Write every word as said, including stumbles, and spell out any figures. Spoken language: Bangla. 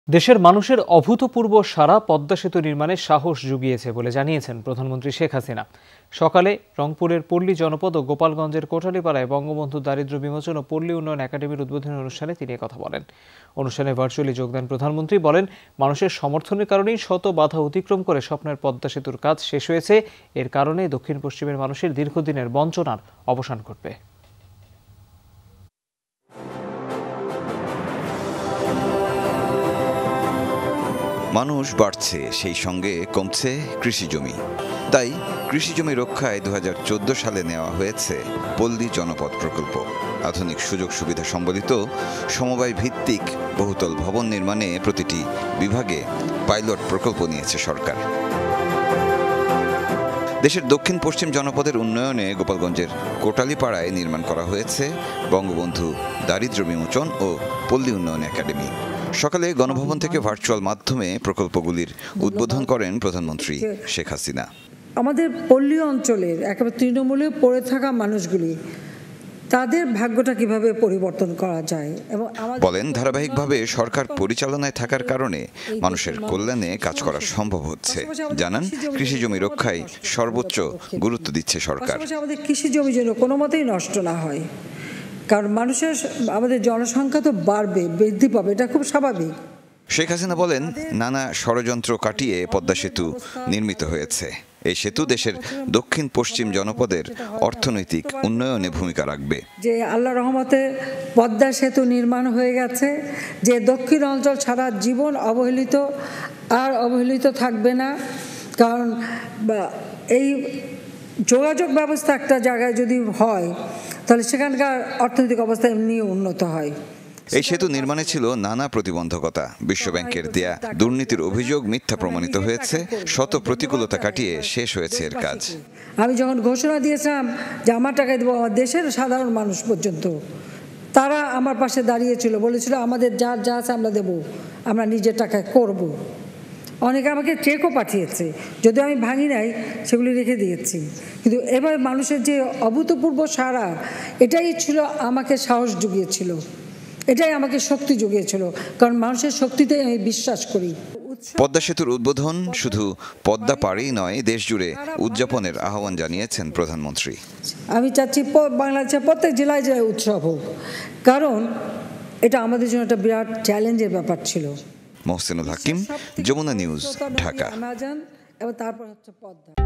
দেশের মানুষের অভূতপূর্ব সারা পদ্মা সেতু নির্মাণে সাহস জুগিয়েছে বলে জানিয়েছেন প্রধানমন্ত্রী শেখ হাসিনা। সকালে রংপুরের পল্লী জনপদ ও গোপালগঞ্জের কোটালীপাড়ায় বঙ্গবন্ধু দারিদ্র্য বিমোচন ও পল্লী উন্নয়ন একাডেমির উদ্বোধনী অনুষ্ঠানে তিনি কথা বলেন। অনুষ্ঠানে ভার্চুয়ালি যোগ দেন প্রধানমন্ত্রী। বলেন, মানুষের সমর্থনের কারণেই শত বাধা অতিক্রম করে স্বপ্নের পদ্মা সেতুর কাজ শেষ হয়েছে। এর কারণে দক্ষিণ পশ্চিমের মানুষের দীর্ঘদিনের বঞ্চনার অবসান ঘটবে। মানুষ বাড়ছে, সেই সঙ্গে কমছে কৃষি জমি। তাই কৃষি জমি রক্ষায় দু হাজার চোদ্দ সালে নেওয়া হয়েছে পল্লী জনপদ প্রকল্প। আধুনিক সুযোগ সুবিধা সম্বলিত সমবায় ভিত্তিক বহুতল ভবন নির্মাণে প্রতিটি বিভাগে পাইলট প্রকল্প নিয়েছে সরকার। দেশের দক্ষিণ পশ্চিম জনপদের উন্নয়নে গোপালগঞ্জের কোটালীপাড়ায় নির্মাণ করা হয়েছে বঙ্গবন্ধু দারিদ্র্য বিমোচন ও পল্লী উন্নয়ন একাডেমি। সকালে গণভবন থেকে ভার্চুয়াল মাধ্যমে প্রকল্পগুলির উদ্বোধন করেন প্রধানমন্ত্রী শেখ হাসিনা। আমাদের পল্লী অঞ্চলের একেবারে তৃণমূলে পড়ে থাকা মানুষগুলি, তাদের ভাগ্যটা কিভাবে পরিবর্তন করা যায় এবং বলেন, ধারাবাহিকভাবে সরকার পরিচালনায় থাকার কারণে মানুষের কল্যাণে কাজ করা সম্ভব হচ্ছে। জানান, কৃষি জমি রক্ষায় সর্বোচ্চ গুরুত্ব দিচ্ছে সরকার। আমাদের কৃষি জমি যেন কোনো মতেই নষ্ট না হয়, কারণ মানুষের আমাদের জনসংখ্যা তো বাড়বে, বৃদ্ধি পাবে, এটা খুব স্বাভাবিক। শেখ হাসিনা বলেন, নানা ষড়যন্ত্র কাটিয়ে পদ্মা সেতু নির্মিত হয়েছে। এই সেতু দেশের দক্ষিণ পশ্চিম জনপদের অর্থনৈতিক উন্নয়নে ভূমিকা রাখবে। যে আল্লাহ রহমতে পদ্মা সেতু নির্মাণ হয়ে গেছে, যে দক্ষিণ অঞ্চল সারা জীবন অবহেলিত আর অবহেলিত থাকবে না। কারণ এই যোগাযোগ ব্যবস্থা একটা জায়গায় যদি হয়, তাহলে সেখানকার অর্থনৈতিক অবস্থা এমনি উন্নত হয়। এই সেতু নির্মাণে ছিল নানা প্রতিবন্ধকতা। বিশ্বব্যাংকের দেয়া দুর্নীতির অভিযোগ মিথ্যা প্রমাণিত হয়েছে। শত প্রতিকূলতা কাটিয়ে শেষ হয়েছে এর কাজ। আমি যখন ঘোষণা দিয়েছিলাম যে আমার টাকায় দেবো, আমার দেশের সাধারণ মানুষ পর্যন্ত তারা আমার পাশে দাঁড়িয়েছিল, বলেছিল আমাদের যার যা আছে আমরা দেবো, আমরা নিজের টাকায় করব। অনেকে আমাকে চেকও পাঠিয়েছে, যদিও আমি ভাঙি নাই, সেগুলি রেখে দিয়েছি। কিন্তু এবার মানুষের যে অভূতপূর্ব সাড়া, এটাই ছিল আমাকে সাহস জুগিয়েছিল, এটাই আমাকে শক্তি জুগিয়েছিল, কারণ মানুষের শক্তিতে আমি বিশ্বাস করি। পদ্মা সেতুর উদ্বোধন শুধু পদ্মা পাড়েই নয়, দেশ জুড়ে উদযাপনের আহ্বান জানিয়েছেন প্রধানমন্ত্রী। আমি চাচ্ছি বাংলাদেশের প্রত্যেক জেলায় জেলায় উৎসব হোক, কারণ এটা আমাদের জন্য একটা বিরাট চ্যালেঞ্জের ব্যাপার ছিল। মোহসিনুল হাকিম, যমুনা নিউজ, ঢাকা। এবং তারপর হচ্ছে পদ্মা।